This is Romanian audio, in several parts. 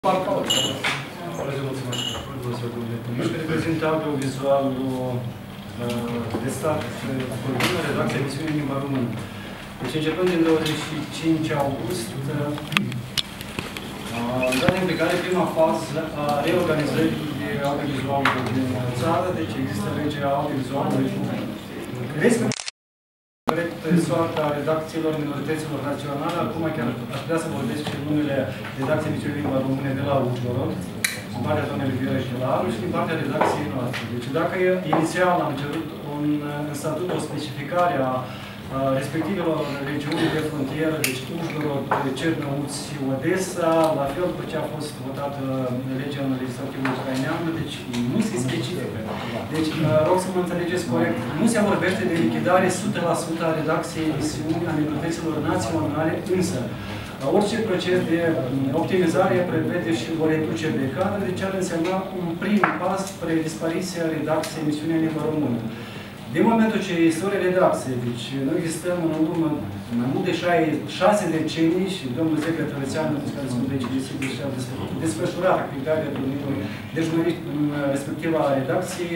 Reprezintă audiovizualul de stat continuu, redacția emisiunii în limba română. Deci, începând din 25 august, data în care prima fază a reorganizării audiovizualului din țară, deci există legea audiovizualului soarta redacțiilor minorităților naționale. Acum chiar aș putea să vorbesc și numele redacției emisiunii în limba română de la Užhorod, din partea doamnei Viorel Chelaru și din partea redacției noastre. Deci dacă inițial am cerut în statut o specificare a respectivelor regiuni de frontieră, deci Užhorod, Cernăuți, Odessa, la fel cu ce a fost votată legea în legislativul ucrainean, deci nu se specifică. Deci, rog să mă înțelegeți corect, nu se vorbește de lichidare 100% a redacției emisiunii a minorităților naționale, însă orice proces de optimizare prevede și o reducere de cadre, deci ar însemna un prim pas spre dispariția redacției emisiunii în limba română. Din momentul ce este o redacție, deci noi existăm în urmă mai mult de 6 decenii și domnul Zecăr Tărățeanu, care sunt desigur și a desfășurat activitatea de jurnalist în respectiva redacție,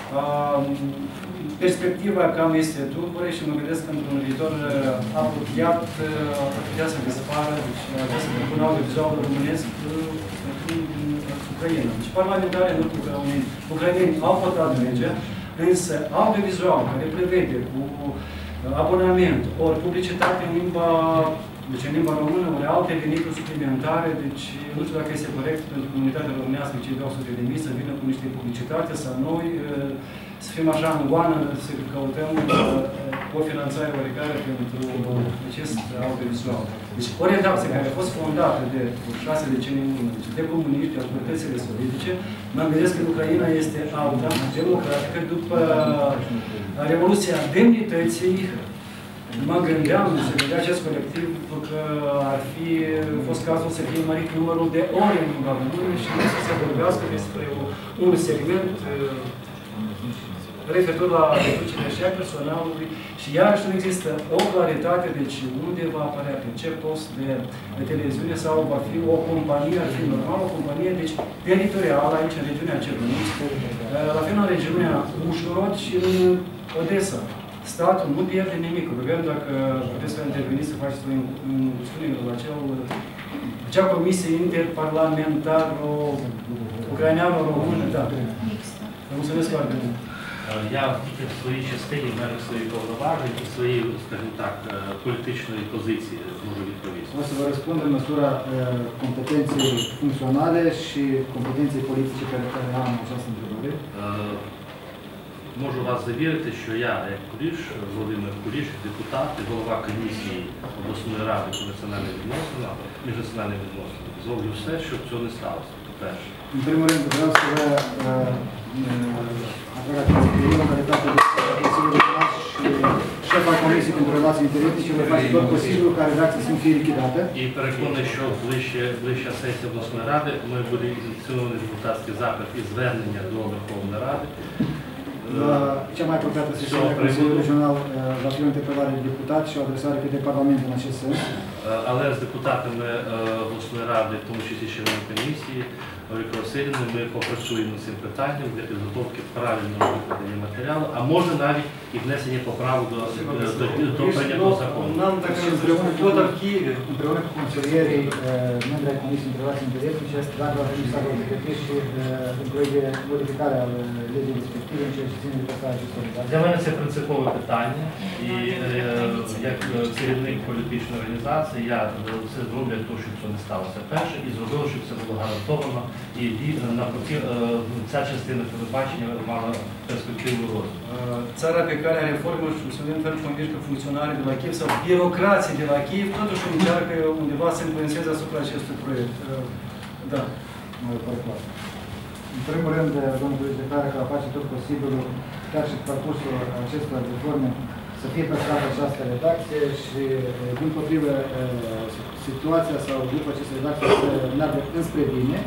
perspectiva cam este tulbure și mă gândesc că într-un viitor apropiat ar putea să dispară, deci ar putea să propună audiovizualul românesc în Ucraina. Deci parlamentarii ucraineni au votat legea, însă audiovizual care prevede cu abonament ori publicitate în limba, deci în limba română, ori alte venituri suplimentare, deci nu știu dacă este corect pentru comunitatea românească cei 200.000 să vină cu niște publicitate sau noi să fim așa în goană, să căutăm o finanțare oarecare pentru acest audiovizual. Deci o redacție care a fost fondată de 6 decenii în urmă, deci de comuniști, autoritățile sovietice, mă gândesc că Ucraina este alta, democratică, după Revoluția Demnității. Mă gândeam să vedea acest colectiv că ar fi fost cazul să fie mărit numărul de ore în limba română și nu să se vorbească despre un segment referitor la reducerea și a personalului și iarăși nu există o claritate, deci unde va apărea, pe ce post de televiziune sau va fi o companie, ar fi normal, o companie, deci teritorială aici în regiunea Cernăuți, la fel în regiunea Užhorod și în Odessa. Statul nu pierde nimic. Rugăm dacă puteți să interveniți să faceți un studiu la acea comisie interparlamentară-ucraineano-română, да. Mulțumesc foarte mult. Я тільки в своїй частині, в мене свої повноваження і свої, скажімо так, політичної позиції можу відповісти. O să vă răspund în măsura competenței funcționale și competenței politice care am această întrebare. Можу вас завірити, що я, як Куліш, Володимир Куліш, депутат і голова комісії обласної ради по національним відносинам, міжнаціональним відносинам, зроблю все, щоб цього не сталося, по-перше. În primul rând, vreau să vă atrag atenție în calitate de Consiliul Regional și șefa Comisiei pentru Relații Interetice, vă face tot posibilul ca redacția să nu fie lichidată. І переконаний, що ближча сесія обласної ради ми буде ініціювати депутатський запит і звернення до Верховної Ради. Cea mai apropiată sesiune a Consiliului Regional va fi o interpelare de deputat și o adresare către Parlament în acest sens. Але з депутатами обласної ради, в тому числі членами комісії, Олег Васильівною, ми попрацюємо над цим питанням для підготовки правильного викладення матеріалу, а може навіть і внесення поправок до прийнятого закону. Нам так робота в Києві. Împreună cu consilierii membri ai Comisiei pentru Relații Interetice, dacă va fi să pregăti și în proiect de modificare a legii respective în ceea ce ține de testarea acestor redacții. Для мене це принципове питання, і як керівник політичної організації я все зроблю для того, щоб це не сталося перше, і зробив, щоб це було гарантовано, і ця частина телебачення мала перспективу розвитку. Țara pe care are reformă și sunt fel convins că funcționarii de la Kiev sau birocrații de la Kiev totuși încearcă undeva să influențeze asupra acestui proiect. Da. În primul rând, domnul declară că va face tot posibilul, chiar și parcursul acestor reforme, să fie păstrată această redacție și, din potrivă, situația sau după aceste redacții să meargă înspre bine.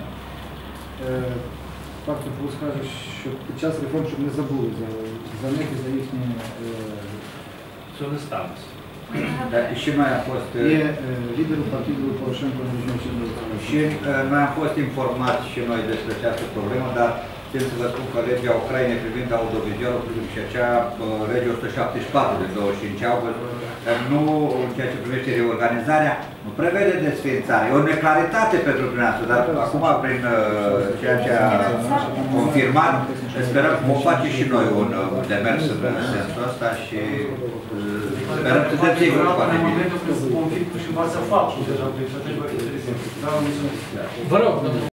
Факт скажу, що під час реформ, щоб не забули за них і за їхні... Цього не станеться. Dar și noi am fost... E liderul partidului Poroșenko în regiunea Și noi am fost informați și noi despre această problemă, dar trebuie să vă spun că legea Ucrainei privind audiovizualul și acea lege 174 de 25 august, nu în ceea ce privește reorganizarea, nu prevede desființare. E o neclaritate pentru dumneavoastră, dar acum prin ceea ce a confirmat, sperăm că vom face și noi un demers în sensul ăsta și sperăm să dăm sigur foarte bine. În momentul când se confirmă și în fața faptului deja, deci atunci va fi interesant. Da, mulțumesc. Vă rog,